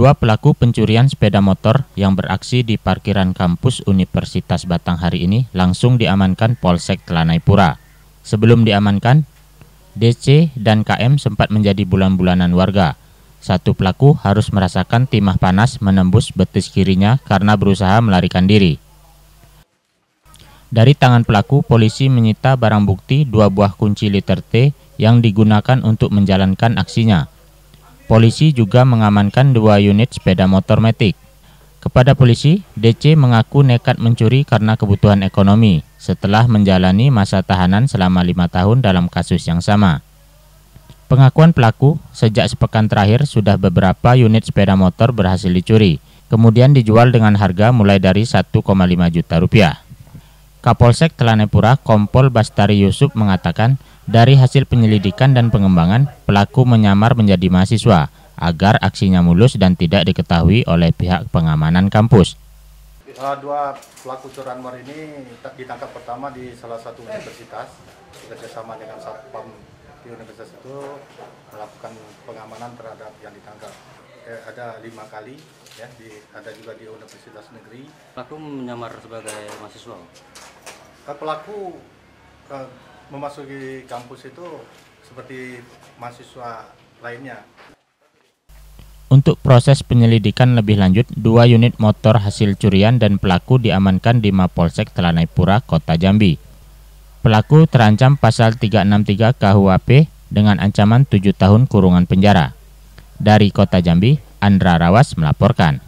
Dua pelaku pencurian sepeda motor yang beraksi di parkiran kampus Universitas Batang hari ini langsung diamankan Polsek Telanai-Pura. Sebelum diamankan, DC dan KM sempat menjadi bulan-bulanan warga. Satu pelaku harus merasakan timah panas menembus betis kirinya karena berusaha melarikan diri. Dari tangan pelaku, polisi menyita barang bukti 2 buah kunci liter T yang digunakan untuk menjalankan aksinya. Polisi juga mengamankan 2 unit sepeda motor Matic. Kepada polisi, DC mengaku nekat mencuri karena kebutuhan ekonomi setelah menjalani masa tahanan selama 5 tahun dalam kasus yang sama. Pengakuan pelaku, sejak sepekan terakhir sudah beberapa unit sepeda motor berhasil dicuri, kemudian dijual dengan harga mulai dari 1,5 juta rupiah. Kapolsek Telanai-Pura Kompol Bastari Yusuf mengatakan, dari hasil penyelidikan dan pengembangan, pelaku menyamar menjadi mahasiswa agar aksinya mulus dan tidak diketahui oleh pihak pengamanan kampus. 2 pelaku curanmor ini ditangkap pertama di salah satu universitas, bekerjasama dengan Satpam di universitas itu melakukan pengamanan terhadap yang ditangkap. Ada 5 kali, ya, ada juga di universitas negeri. Pelaku menyamar sebagai mahasiswa. Pelaku memasuki kampus itu seperti mahasiswa lainnya. Untuk proses penyelidikan lebih lanjut, 2 unit motor hasil curian dan pelaku diamankan di Mapolsek Telanai-Pura, Kota Jambi. Pelaku terancam pasal 363 KUHP dengan ancaman 7 tahun kurungan penjara. Dari Kota Jambi, Andra Rawas melaporkan.